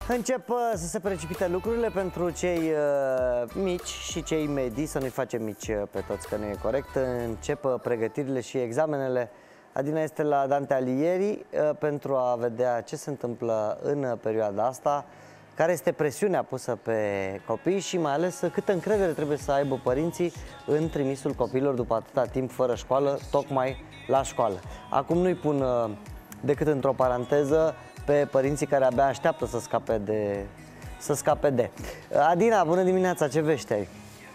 Încep să se precipite lucrurile pentru cei mici și cei medii, să nu-i facem mici pe toți, că nu e corect. Încep pregătirile și examenele. Adina este la Dante Alighieri pentru a vedea ce se întâmplă în perioada asta, care este presiunea pusă pe copii și mai ales câtă încredere trebuie să aibă părinții în trimisul copiilor după atâta timp fără școală, tocmai la școală. Acum nu-i pun decât într-o paranteză pe părinții care abia așteaptă să scape de. Adina, bună dimineața, ce vești ai?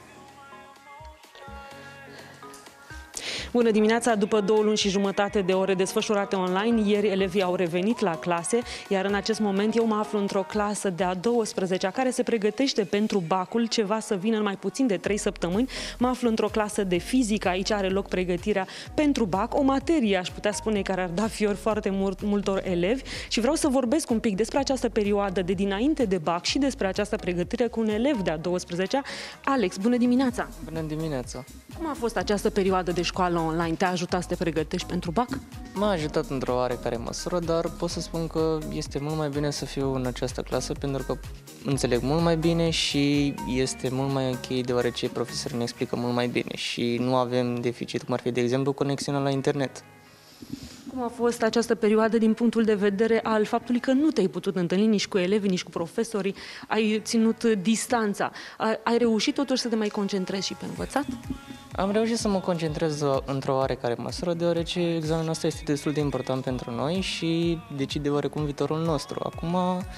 Bună dimineața! După 2 luni și jumătate de ore desfășurate online, ieri elevii au revenit la clase, iar în acest moment eu mă aflu într-o clasă de a 12-a care se pregătește pentru bacul, ceva să vină în mai puțin de 3 săptămâni. Mă aflu într-o clasă de fizică, aici are loc pregătirea pentru bac, o materie, aș putea spune, care ar da fior foarte multor elevi și vreau să vorbesc un pic despre această perioadă de dinainte de bac și despre această pregătire cu un elev de a 12-a. Alex, bună dimineața! Bună dimineața! Cum a fost această perioadă de școală online? Te-a ajutat să te pregătești pentru bac? M-a ajutat într-o oarecare măsură, dar pot să spun că este mult mai bine să fiu în această clasă pentru că înțeleg mult mai bine și este mult mai ok deoarece profesorul ne explică mult mai bine și nu avem deficit, cum ar fi, de exemplu, conexiunea la internet. Cum a fost această perioadă din punctul de vedere al faptului că nu te-ai putut întâlni nici cu elevii, nici cu profesorii, ai ținut distanța? Ai reușit totuși să te mai concentrezi și pe învățat? Am reușit să mă concentrez într-o oarecare măsură, deoarece examenul ăsta este destul de important pentru noi și decide oarecum viitorul nostru. Acum,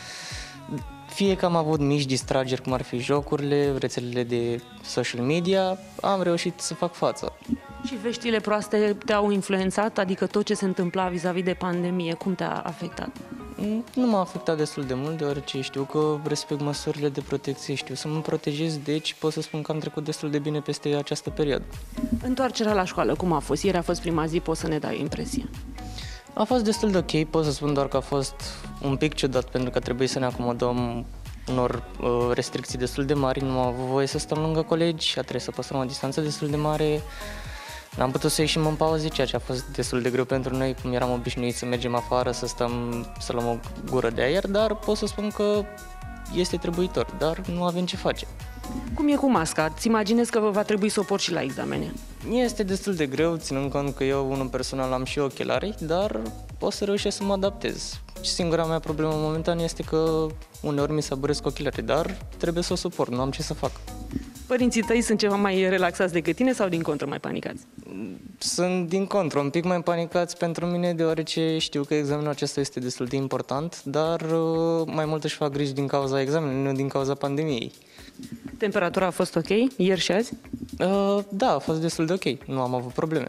fie că am avut mici distrageri, cum ar fi jocurile, rețelele de social media, am reușit să fac față. Și veștile proaste te-au influențat? Adică tot ce se întâmpla vis-a-vis de pandemie, cum te-a afectat? Nu m-a afectat destul de mult, deoarece știu că respect măsurile de protecție, știu să mă protejez, deci pot să spun că am trecut destul de bine peste această perioadă. Întoarcerea la școală, cum a fost? Ieri a fost prima zi, poți să ne dai impresia? A fost destul de ok, pot să spun doar că a fost un pic ciudat pentru că trebuie să ne acomodăm unor restricții destul de mari, nu am avut voie să stăm lângă colegi, a trebuit să păstrăm o distanță destul de mare. N-am putut să ieșim în pauze, ceea ce a fost destul de greu pentru noi, cum eram obișnuiți să mergem afară, să luăm o gură de aer, dar pot să spun că este trebuitor, dar nu avem ce face. Cum e cu masca? Îți imaginezi că va trebui să o porți și la examene? Este destul de greu, ținând cont că eu, unul personal, am și ochelari, dar pot să reușesc să mă adaptez. Singura mea problemă momentan este că uneori mi se aburesc ochelarii, dar trebuie să o suport, nu am ce să fac. Părinții tăi sunt ceva mai relaxați decât tine sau din contră mai panicați? Sunt din contră, un pic mai panicați pentru mine, deoarece știu că examenul acesta este destul de important, dar mai mult își fac griji din cauza examenului, nu din cauza pandemiei. Temperatura a fost ok ieri și azi? Da, a fost destul de ok, nu am avut probleme.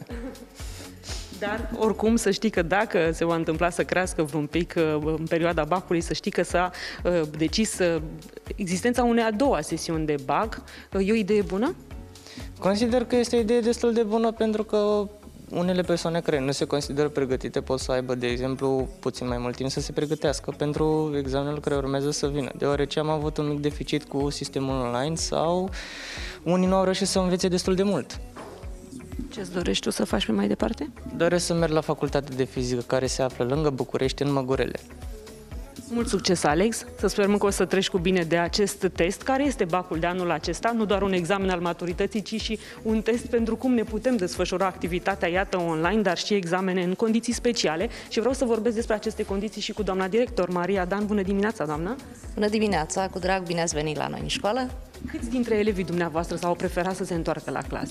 Dar, oricum, să știi că dacă se va întâmpla să crească vreun pic în perioada bacului, să știi că s-a decis existența unei a doua sesiuni de bac. E o idee bună? Consider că este o idee destul de bună pentru că unele persoane care nu se consideră pregătite pot să aibă, de exemplu, puțin mai mult timp să se pregătească pentru examenul care urmează să vină, deoarece am avut un mic deficit cu sistemul online sau unii nu au reușit să învețe destul de mult. Ce-ți dorești tu să faci pe mai departe? Doresc să merg la facultatea de fizică care se află lângă București, în Măgurele. Mult succes, Alex! Să sperăm că o să treci cu bine de acest test, care este bacul de anul acesta, nu doar un examen al maturității, ci și un test pentru cum ne putem desfășura activitatea, iată, online, dar și examene în condiții speciale. Și vreau să vorbesc despre aceste condiții și cu doamna director, Maria Dan. Bună dimineața, doamnă! Bună dimineața! Cu drag, bine ați venit la noi în școală! Câți dintre elevii dumneavoastră s-au preferat să se întoarcă la clase?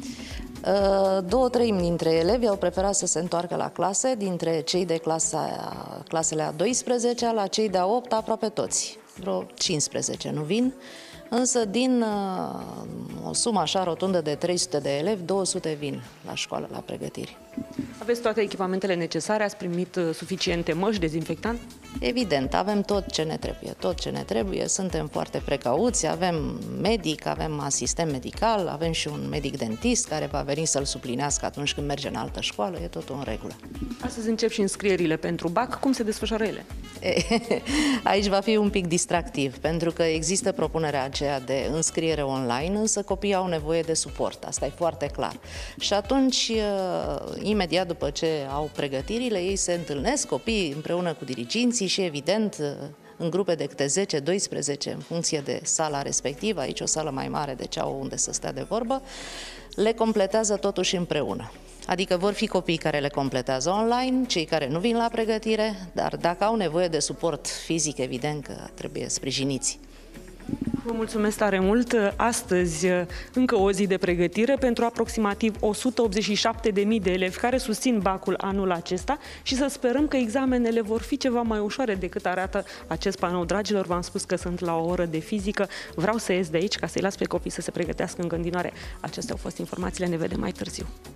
2/3 dintre elevi au preferat să se întoarcă la clase, dintre cei de clasele a 12-a la cei de a 8-a, aproape toți. Vreo 15 nu vin, însă din o sumă așa rotundă de 300 de elevi, 200 vin la școală, la pregătiri. Aveți toate echipamentele necesare? Ați primit suficiente măști, dezinfectant? Evident, avem tot ce ne trebuie, suntem foarte precauți, avem medic, avem asistent medical, avem și un medic dentist care va veni să-l suplinească atunci când merge în altă școală, e totul în regulă. Astăzi încep și înscrierile pentru BAC, cum se desfășoară ele? Aici va fi un pic distractiv, pentru că există propunerea aceea de înscriere online, însă copiii au nevoie de suport, asta e foarte clar. Și atunci, imediat după ce au pregătirile, ei se întâlnesc, copiii împreună cu diriginții și, evident, în grupe de câte 10-12 în funcție de sala respectivă, aici o sală mai mare de cea unde să stea de vorbă, le completează totuși împreună. Adică vor fi copii care le completează online, cei care nu vin la pregătire, dar dacă au nevoie de suport fizic, evident că trebuie sprijiniți. Vă mulțumesc tare mult! Astăzi încă o zi de pregătire pentru aproximativ 187.000 de elevi care susțin bacul anul acesta și să sperăm că examenele vor fi ceva mai ușoare decât arată acest panou. Dragilor, v-am spus că sunt la o oră de fizică. Vreau să ies de aici ca să-i las pe copii să se pregătească în continuare. Acestea au fost informațiile, ne vedem mai târziu.